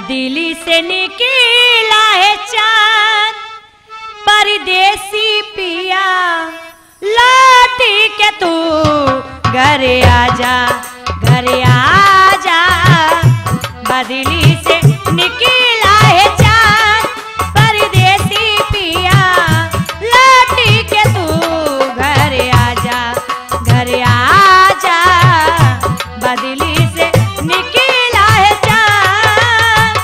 बदली से निकला है चांद परदेसी पिया लौट के तू घर आजा घर आजा। बदली से निकला है चांद परदेसी पिया लौट के तू घर आजा घर आजा। बदली से निकला है चांद।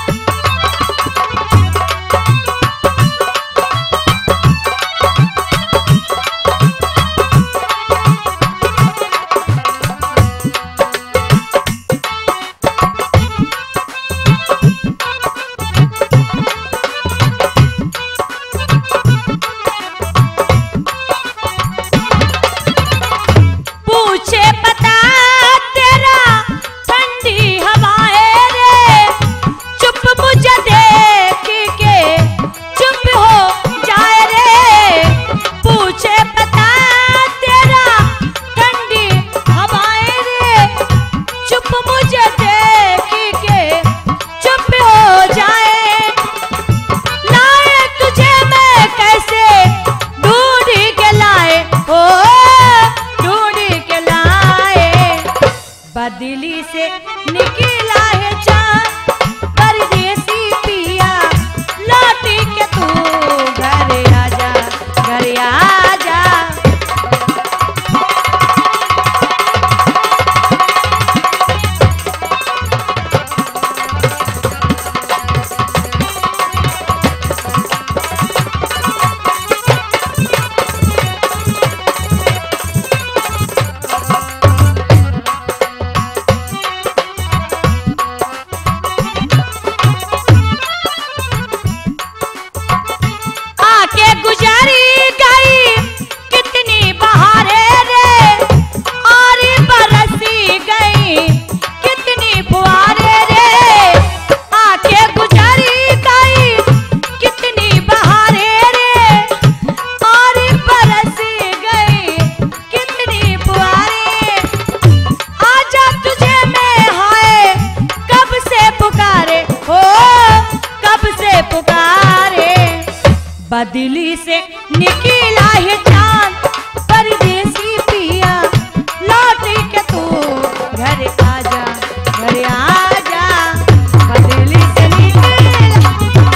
पूछे पता तेरा ठंडी हवाएं रे चुप मुझे देख के चुप हो जाए रे। पूछे पता तेरा ठंडी हवाएं रे चुप मुझे देख के चुप हो जाए। लाए तुझे मैं कैसे ढूंढ के लाए हो ढूंढ के लाए। बदली से निकला है चांद परदेसी पिया लौट के तू घर आजा घर आजा। आके गुजारी गई कितनी बहारें रे और बरसी गई कितनी फुहारें रे। आके गुजारी गई कितनी बहारें रे और बरसी गई कितनी फुहारें। आजा तुझे मैं हाय कब से पुकारे हो कब से पुकारे। बदली से निकला है चांद परदेसी पिया लौट के तू घर आजा घर आजा। बदली से निकला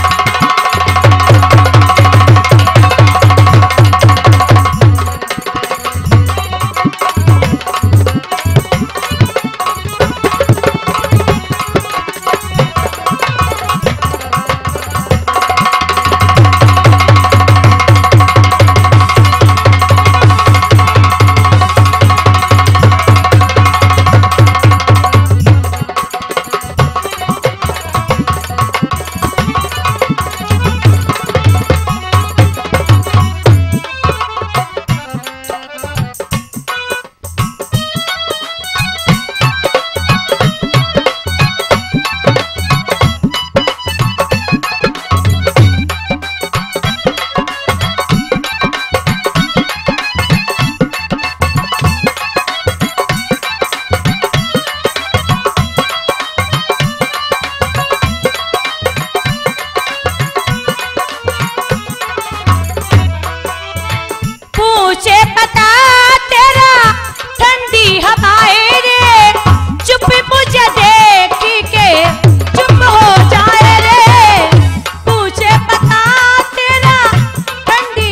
पूछे पता तेरा ठंडी हवाएं रे चुप मुझे देख के चुप हो जाए रे। पूछे पता तेरा ठंडी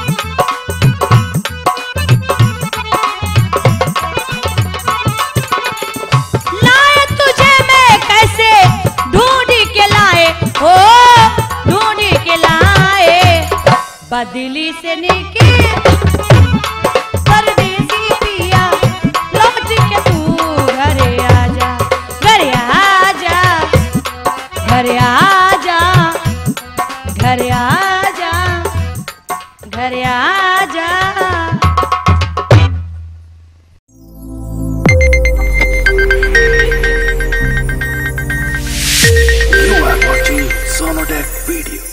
लाए तुझे मैं कैसे ढूंढ के लाए हो ढूंढ के लाए। बदली से निकल परदेसी पिया लौट के तू घर आजा घर आजा घर आजा घर आजा घर आजा। You are watching Sonodec video.